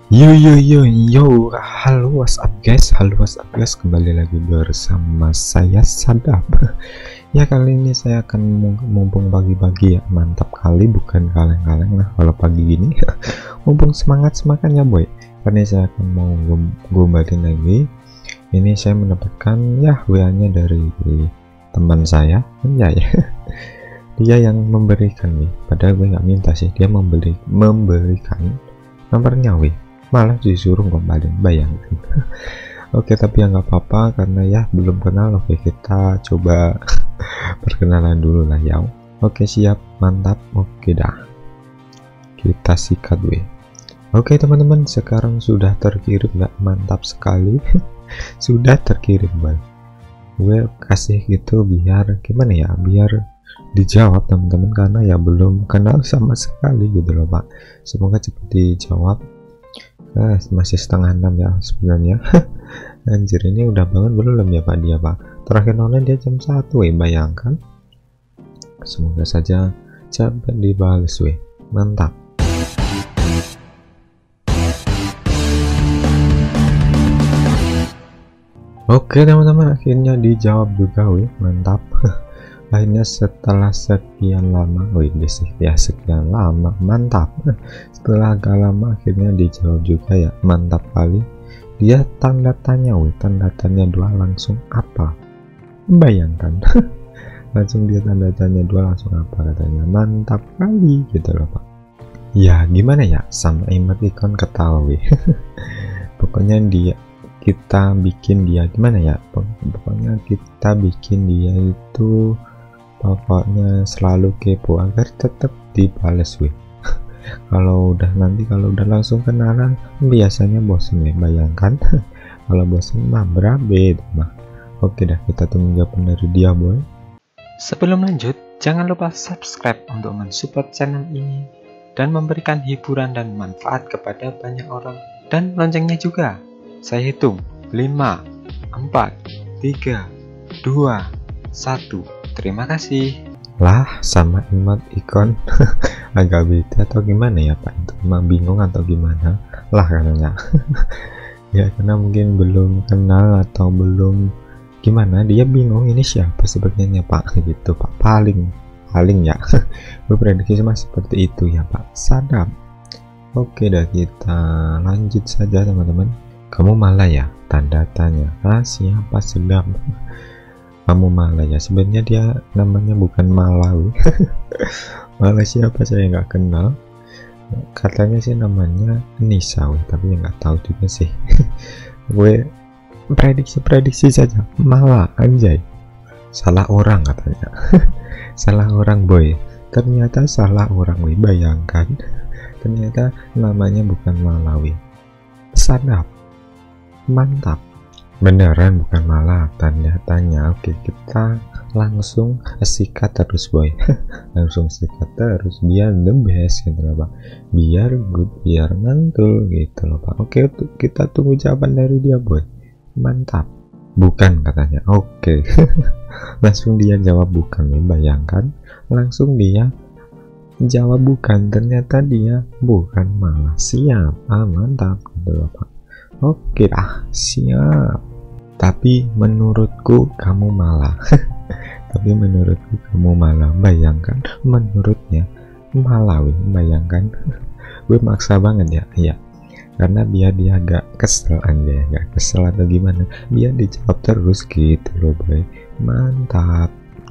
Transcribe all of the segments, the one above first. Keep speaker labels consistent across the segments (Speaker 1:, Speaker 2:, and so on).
Speaker 1: Yo yo yo yo, halo what's up guys, kembali lagi bersama saya Sadap. Ya kali ini saya akan mumpung pagi-pagi ya, mantap kali, bukan kaleng-kaleng lah kalau pagi gini. Mumpung semangatnya boy, karena saya akan mau gombalin lagi. Ini saya mendapatkan ya WA nya dari teman saya, ya. Dia yang memberikan nih, padahal gue nggak minta sih, dia memberikan nomornya wih, malah disuruh gombalin, bayangkan. Oke, tapi ya nggak apa-apa karena ya belum kenal. Oke, kita coba perkenalan dulu lah ya. Oke, siap, mantap. Oke dah, kita sikat weh. Oke teman-teman, sekarang sudah terkirim, nggak mantap sekali. Sudah terkirim bang, gue kasih gitu biar gimana ya, biar dijawab teman-teman, karena ya belum kenal sama sekali gitu loh pak. Semoga cepat dijawab. Masih setengah 6 ya sebenarnya. Anjir, ini udah banget belum ya pak dia pak, terakhir nonton dia jam 1 bayangkan. Semoga saja cepat dibalas weh, mantap. Oke teman-teman, akhirnya dijawab juga weh, mantap. Akhirnya setelah sekian lama, sekian lama, mantap. Setelah agak lama akhirnya dijawab juga ya, mantap kali. Dia tanda tanya weh, tanda tanya 2 langsung apa, bayangkan. Langsung dia tanda tanya 2 langsung apa, katanya mantap kali gitu loh pak. Ya gimana ya, sama emot ikon ketawa weh. Pokoknya kita bikin dia gimana ya, pokoknya kita bikin dia itu pokoknya selalu kepo agar tetap dibales weh. Kalau udah langsung kenalan biasanya bosen ya, bayangkan. Kalau bosen mah berabe itu mah. Oke dah, kita tunggu jawaban dari dia boy.
Speaker 2: Sebelum lanjut, jangan lupa subscribe untuk mensupport channel ini dan memberikan hiburan dan manfaat kepada banyak orang, dan loncengnya juga. Saya hitung 5, 4, 3, 2, 1. Terima kasih.
Speaker 1: Lah sama emot ikon agak beda atau gimana ya pak, itu emang bingung atau gimana lah katanya. Ya karena mungkin belum kenal atau belum gimana, dia bingung ini siapa sebenarnya pak gitu pak, paling ya. Berprediksi sama seperti itu ya pak Sadap. Oke dah, kita lanjut saja teman-teman. Kamu malah ya, tanda tanya. Siapa Sedap? Kamu malah ya, sebenarnya dia namanya bukan Malawi. Malah siapa, saya nggak kenal. Katanya sih namanya Nisa weh, tapi nggak tahu juga sih. Gue prediksi saja, malah anjay, salah orang katanya. Salah orang boy, ternyata salah orang weh, bayangkan. Ternyata namanya bukan Malawi. Sadap, mantap. Beneran bukan malah, tanda tanya. Oke, kita langsung sikat terus boy. Langsung sikat terus biar the best gitu loh pak, biar good, biar mantul gitu loh pak. Oke, kita tunggu jawaban dari dia boy, mantap. Bukan katanya. Oke. Langsung dia jawab bukan nih, bayangkan. Langsung dia jawab bukan, ternyata dia bukan malah. Siapa, mantap gitu loh pak. Oke dah, siap. Tapi menurutku kamu malah. Tapi menurutku kamu malah, bayangkan. Menurutnya Malawi, bayangkan. Gue maksa banget ya, iya. Karena biar dia agak kesel aja, agak kesel atau gimana, biar dijawab terus gitu loh boy. Mantap.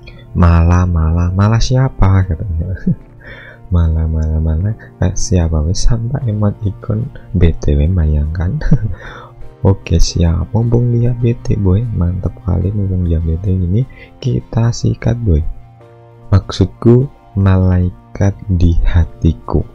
Speaker 1: Malah siapa katanya. malah siapa wes, sampai emot ikon BTW, bayangkan. Oke siap, mumpung dia BT boy, mantap kali. Mumpung dia BT ini kita sikat boy. Maksudku malaikat di hatiku.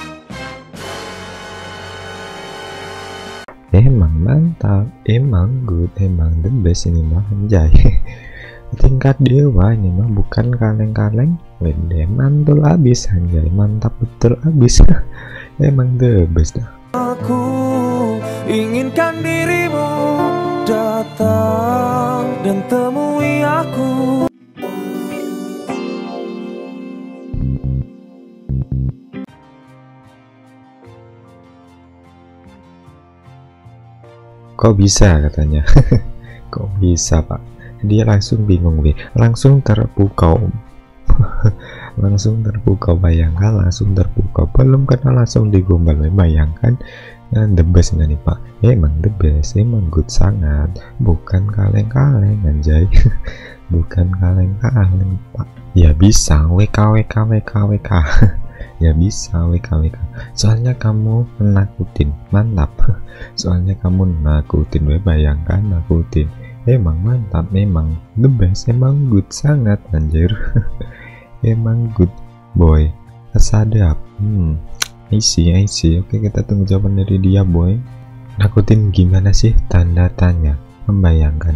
Speaker 1: Emang mantap, emang good, emang the best ini mah anjay. Tingkat dewa ini mah, bukan kaleng-kaleng. Wede mantul abis anjay, mantap betul abis. Emang the best dah.
Speaker 3: Aku inginkan dirimu datang dan temui aku.
Speaker 1: kok bisa katanya. Kok bisa pak? Dia langsung bingung weh, langsung terpukau. Langsung terpukau, bayangkan, langsung terpukau, belum kenal langsung digombal. Bayangkan, the best nggak nih pak? Emang the best, emang good sangat, bukan kaleng-kaleng anjay. Bukan kaleng-kaleng pak. Ya bisa WK. Ya bisa WK. Soalnya kamu nakutin, mantap. Soalnya kamu nakutin, bayangkan nakutin. Emang mantap, emang the best, emang good sangat anjir. Emang good boy, sadap. I see. Oke, kita tunggu jawaban dari dia boy. Nakutin gimana sih? Tanda tanya. Membayangkan.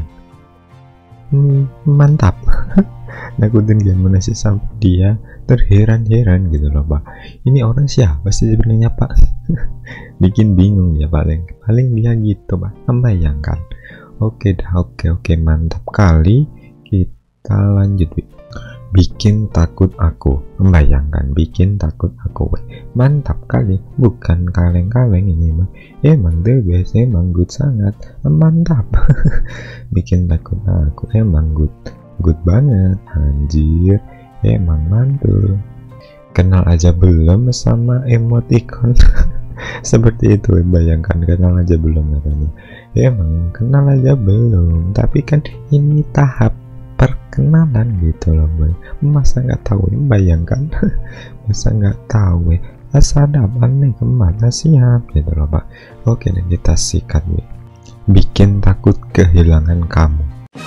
Speaker 1: Mantap. Nakutin gimana sih sampai dia terheran-heran gitu loh pak. Ini orang siapa sih sebenarnya pak? Bikin bingung dia paling dia gitu pak. Membayangkan. Oke, mantap kali. Kita lanjut. Bikin takut aku. Membayangkan, bikin takut aku. Mantap kali, bukan kaleng-kaleng ini mah. Emang the best, emang good sangat, mantap. Bikin takut aku, emang good banget anjir, emang mantul. Kenal aja belum sama emoticon. Seperti itu, bayangkan, kenal aja belum katanya. Emang kenal aja belum, tapi kan ini tahap perkenalan gitu loh boy. Masa nggak tahu? Bayangkan. Masa nggak tahu sadap aneh kemana siap gitu loh pak. Oke, dan kita sikat boy. Bikin takut kehilangan kamu.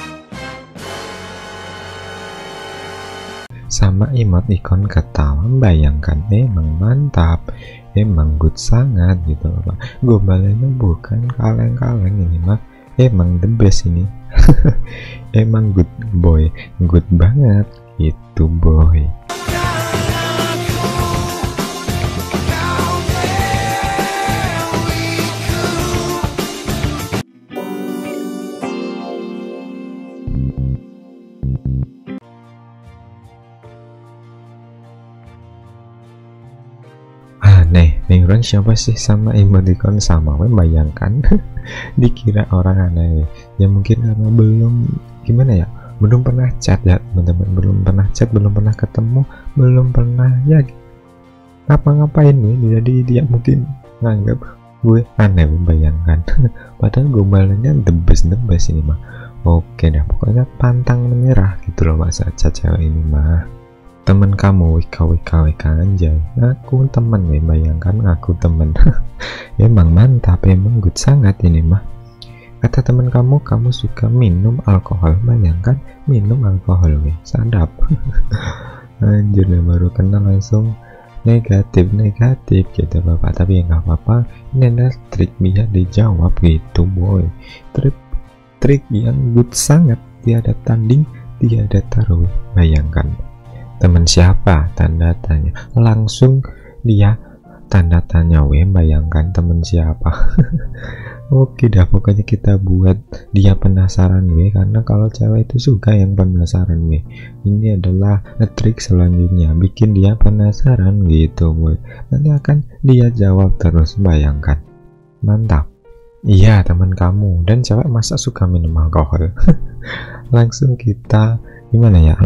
Speaker 1: Sama emot ikon ketawa. Bayangkan, emang mantap, emang good sangat gitu loh pak. Gombalannya bukan kaleng-kaleng ini mah, emang the best ini. Emang good boy, good banget gitu boy. Nih orang siapa sih sama emoticon sama? Bayangkan. Dikira orang aneh ya, mungkin karena belum gimana ya, belum pernah chat ya teman-teman, belum pernah chat, belum pernah ketemu, belum pernah ya ngapa-ngapain nih, jadi dia mungkin nganggap gue aneh. Bayangkan. Padahal gombalannya the best ini mah. Oke dah, pokoknya pantang menyerah gitu loh masa chat cewek ini mah. Temen kamu WK anjay, ngaku temen bayangkan, ngaku temen. Emang mantap, emang good sangat ini mah. Kata temen kamu suka minum alkohol. Bayangkan, minum alkohol sadap. Anjir, baru kenal langsung negatif gitu bapak. Tapi ya nggak apa-apa, ini adalah trik biar dijawab gitu boy. Trik yang good sangat, tiada tanding, tiada taruh. Bayangkan, teman siapa? Tanda tanya. Langsung dia tanda tanya bayangkan teman siapa. Oke dah, pokoknya kita buat dia penasaran karena kalau cewek itu suka yang penasaran Ini adalah trik selanjutnya, bikin dia penasaran gitu nanti akan dia jawab terus. Bayangkan, mantap. Iya, teman kamu dan cewek masa suka minum alkohol. Langsung kita gimana ya,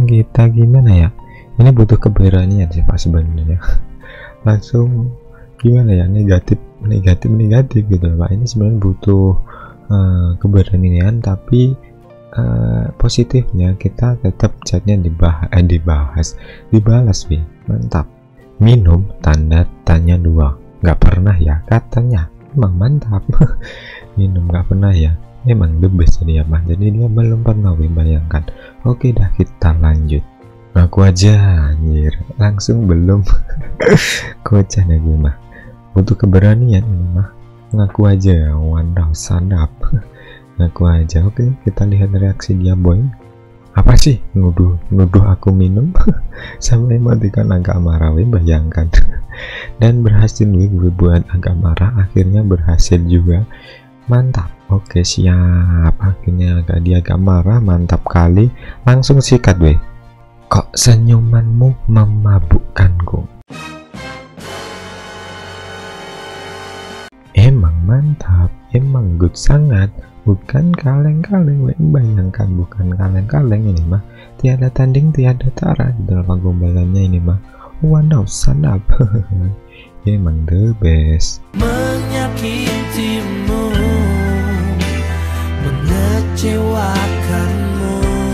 Speaker 1: ini butuh keberanian sih pak sebenarnya. Langsung gimana ya, negatif gitu pak. Ini sebenarnya butuh keberanian, tapi positifnya kita tetap chatnya dibalas. Mantap. Minum tanda tanya 2, nggak pernah ya katanya. Emang mantap. Minum nggak pernah ya, emang the best dia mah. Jadi dia belum pernah bayangkan. Oke dah, kita lanjut. Ngaku aja anjir, langsung belum. Kocak nih gue mah, butuh keberanian ini mah. Ngaku aja, wadaw sadap. Ngaku aja. Oke, kita lihat reaksi dia boy. Apa sih, nuduh aku minum? Sampai emoticon agak marah bayangkan. Dan berhasil gue buat agak marah, akhirnya berhasil juga. Mantap. Oke siap, akhirnya dia agak marah. Mantap kali, langsung sikat Kok senyumanmu memabukkanku? Emang mantap, emang good sangat, bukan kaleng-kaleng. Bayangkan, bukan kaleng-kaleng, ini mah tiada tanding tiada tara dalam gombalannya ini mah. Wadaw, sadap. Emang the best.
Speaker 3: Menyakitimu, mengecewakanmu.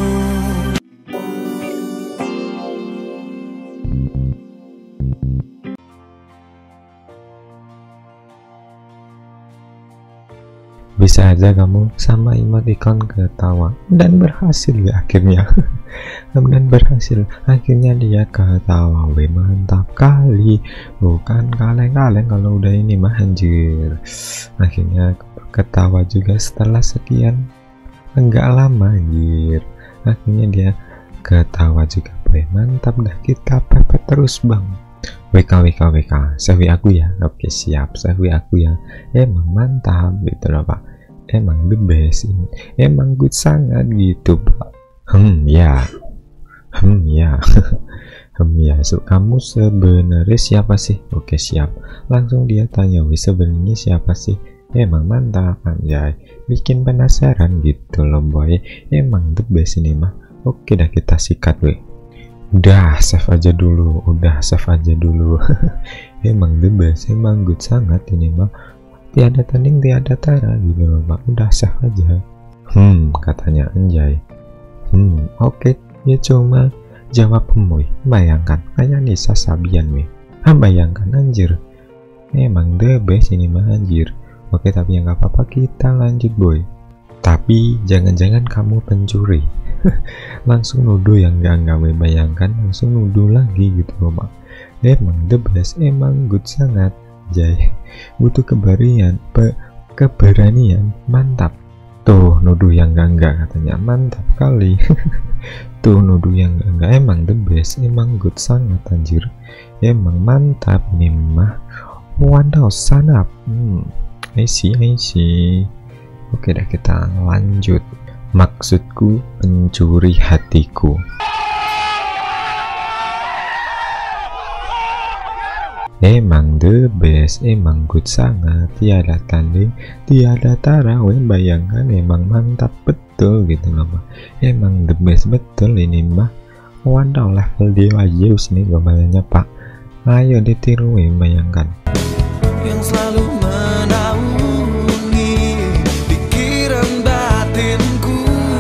Speaker 1: Bisa aja kamu sama emoticon ketawa dan berhasil ya akhirnya. Dan berhasil akhirnya dia ketawa. Weh, mantap kali, bukan kaleng-kaleng kalau udah ini mah anjir. Akhirnya ketawa juga setelah sekian enggak lama anjir. Akhirnya dia ketawa juga. Weh, mantap dah, kita pepet terus bang. WK, save aku ya. Oke siap, save aku ya. Emang mantap gitu loh pak, emang the best ini, emang good sangat gitu pak. Ya so kamu sebenarnya siapa sih? Oke siap, langsung dia tanya, weh sebenarnya siapa sih? Emang mantap anjay, bikin penasaran gitu loh boy, emang the best ini mah. Oke dah, kita sikat weh. Udah save aja dulu. Emang the best, emang good sangat ini mah, tiada tanding tiada tara gitu loh pak. Udah save aja. Katanya anjay. Oke, ya cuma jawab pemoy. Bayangkan kayak Nisa Sabian weh. Bayangkan anjir, emang the best ini mah anjir. Oke, tapi ya nggak apa-apa, kita lanjut boy. Tapi jangan-jangan kamu pencuri. Langsung nuduh yang enggak weh. Bayangkan langsung nuduh lagi gitu loh pak. Emang the best, emang good sangat jay, butuh keberanian, mantap. Tuh nuduh yang enggak katanya, mantap kali. Tuh nuduh yang enggak, emang the best, emang good sangat anjir, emang mantap nih mah. Wadaw, sanap. I see. Oke dah, kita lanjut. Maksudku pencuri hatiku. Emang the best, emang good sangat, tiada tanding tiada tara. Weh, bayangkan emang mantap betul gitu loh mah. Emang the best betul ini mah. Wadaw, level dewa Zeus nih gambarnya pak. Ayo ditiru weh, bayangkan.
Speaker 3: Yang selalu menaungi pikiran batinku.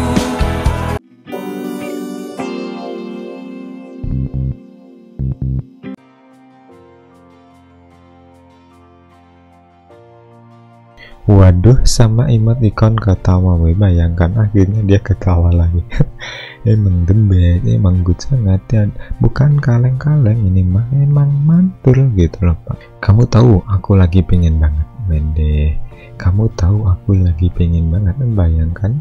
Speaker 1: Waduh, sama emoticon ketawa weh. Bayangkan akhirnya dia ketawa lagi. Emang the best, emang good sangat ya, bukan kaleng-kaleng ini mah, emang mantul gitu loh pak. Kamu tahu aku lagi pengen banget mende, kamu tahu aku lagi pengen banget. Bayangkan.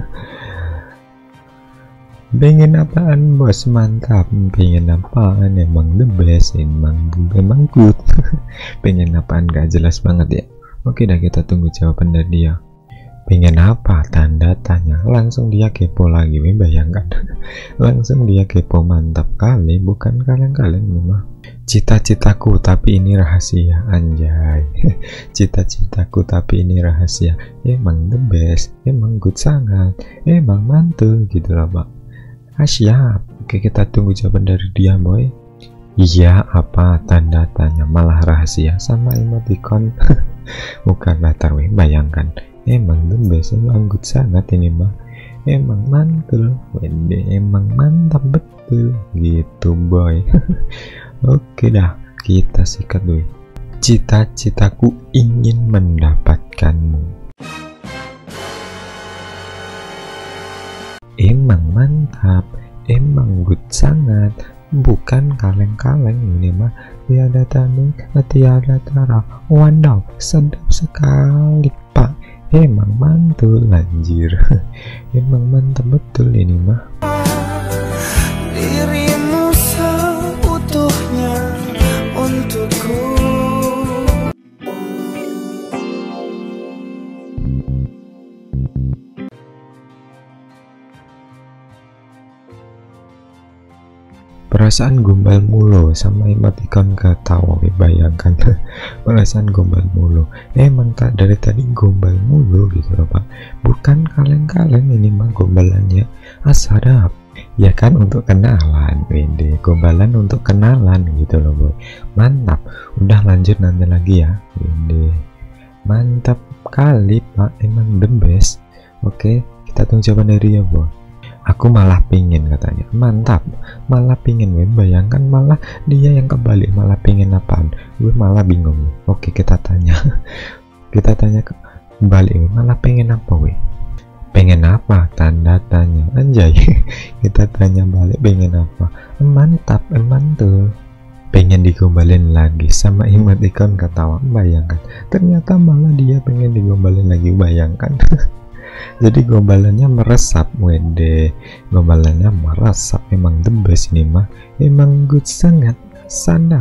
Speaker 1: Pengen apaan bos? Mantap. Pengen apaan? Emang the best, emang good. Pengen apaan gak jelas banget ya. Oke dah, kita tunggu jawaban dari dia. Pengen apa? Tanda tanya. Langsung dia kepo lagi. Bayangkan. Langsung dia kepo. Mantap kali, bukan kaleng-kaleng nih mah. Cita-citaku tapi ini rahasia anjay. Cita-citaku tapi ini rahasia. Emang the best, emang good sangat, emang mantul gitu loh pak. Siap. Oke, kita tunggu jawaban dari dia boy. Iya apa? Tanda tanya, malah rahasia sama emoticon. Bukan latar weh. Bayangkan, emang the best, emang good sangat ini mah, emang mantul. Wede, emang mantap betul gitu boy. Oke dah, kita sikat dulu. Cita-citaku ingin mendapatkanmu. Emang mantap, emang good sangat, bukan kaleng-kaleng ini mah, tiada tanding tiada tara. Wadaw, sedap sekali pak, emang mantul anjir. Emang mantap betul ini mah.
Speaker 3: Dirimu seutuhnya untukku.
Speaker 1: perasaan gombal mulu sama emoticon ketawa, bayangkan. Perasaan gombal mulu, emang tak dari tadi gombal mulu gitu loh Pak, bukan kaleng-kaleng ini mah gombalannya asadap ya kan, untuk kenalan. Wede, gombalan untuk kenalan gitu loh boy, mantap. Udah lanjut nanti lagi ya. Wede, mantap kali Pak, emang the best. Oke, kita tunggu jawaban dari ya boy. Aku malah pingin, katanya. Mantap, malah pingin. Bayangkan malah dia yang kebalik, malah pingin apaan? Gue malah bingung. Oke, kita tanya. Kita tanya kembali, malah pengen apa we? Pengen apa? Tanda tanya. Anjay. Kita tanya balik, pengen apa? Mantap, mantul. Pengen digombalin lagi sama emoticon ketawa. Bayangkan, ternyata malah dia pengen digombalin lagi. Bayangkan. Jadi gombalannya meresap. Wede, gombalannya meresap. Emang the best ini mah, emang good sangat sanap.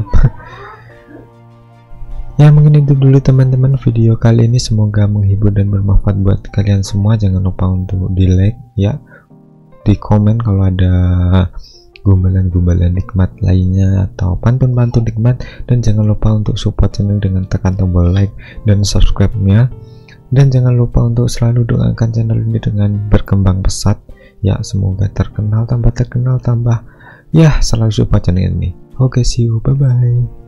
Speaker 1: Ya mungkin itu dulu teman-teman video kali ini, semoga menghibur dan bermanfaat buat kalian semua. Jangan lupa untuk di like ya, di komen kalau ada gombalan-gombalan nikmat lainnya atau pantun-pantun nikmat, dan jangan lupa untuk support channel dengan tekan tombol like dan subscribe-nya. Dan jangan lupa untuk selalu doakan channel ini dengan berkembang pesat ya, semoga terkenal tambah ya, selalu support channel ini. Oke, see you, bye bye.